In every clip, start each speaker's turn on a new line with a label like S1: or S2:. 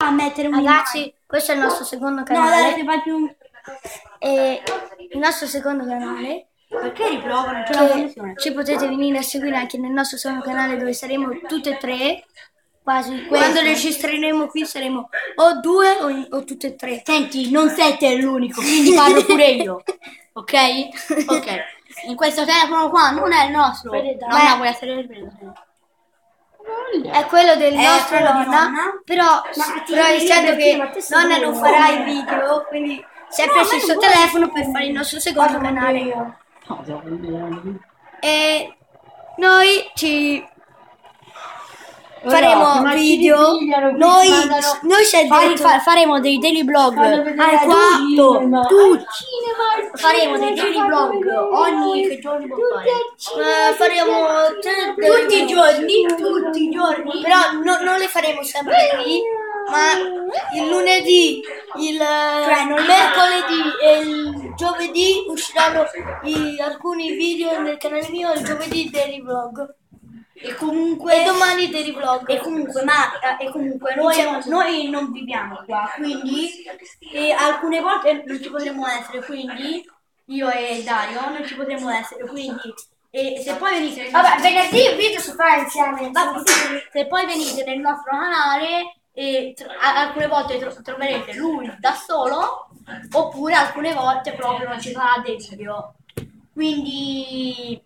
S1: a mettere un
S2: Ragazzi, questo è il nostro secondo
S1: No,
S2: canale.
S1: dai, fai più un...
S2: E il nostro secondo canale,
S1: Perché riprovo? Non c'è la
S2: che
S1: connessione.
S2: ci potete venire a seguire anche nel nostro secondo canale, dove saremo tutte e tre. Quasi. Quando registreremo qui saremo o due o tutte e tre.
S1: Senti, non sei te l'unico, quindi parlo pure io. Ok? Ok. In questo telefono qua non è il nostro. Nonna, vuoi essere ripreso?
S2: È quello del nostro
S1: quello di
S2: nonna,
S1: nonna.
S2: però
S1: ti
S2: essendo
S1: diverti,
S2: che
S1: ma te sei
S2: nonna non
S1: bello.
S2: farà i video, quindi si è preso il suo telefono per fare il nostro secondo canale. E noi ci faremo video, noi
S1: faremo dei daily vlog faremo dei daily vlog ogni che giorno può fare.
S2: Faremo
S1: Tutti i giorni,
S2: però non le faremo sempre qui, ma il lunedì, il mercoledì e il giovedì usciranno alcuni video nel canale mio, il giovedì daily vlog.
S1: E comunque
S2: domani dei vlog.
S1: E comunque noi non viviamo qua, quindi alcune volte non ci potremo essere, quindi io e Dario non ci potremo essere, quindi se poi venite
S2: Vabbè, venerdì il video si fa insieme.
S1: se poi venite nel nostro canale alcune volte troverete lui da solo, oppure alcune volte proprio non ci sarà dei video. Quindi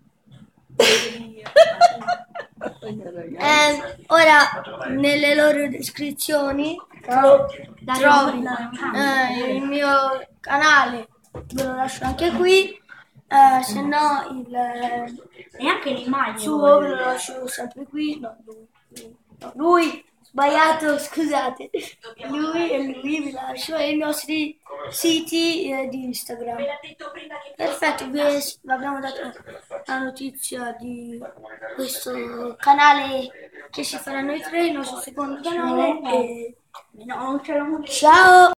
S2: ora nelle loro descrizioni trovi il mio canale, ve lo lascio anche qui, se no
S1: e anche l'immagine
S2: suo ve lo lascio sempre qui. Lui sbagliato, scusate, lui vi lascio, e i nostri siti di Instagram. Perfetto, vi abbiamo dato la notizia di questo canale che si farà noi tre, il nostro secondo canale. E...
S1: no, non ce l'ho.
S2: Ciao!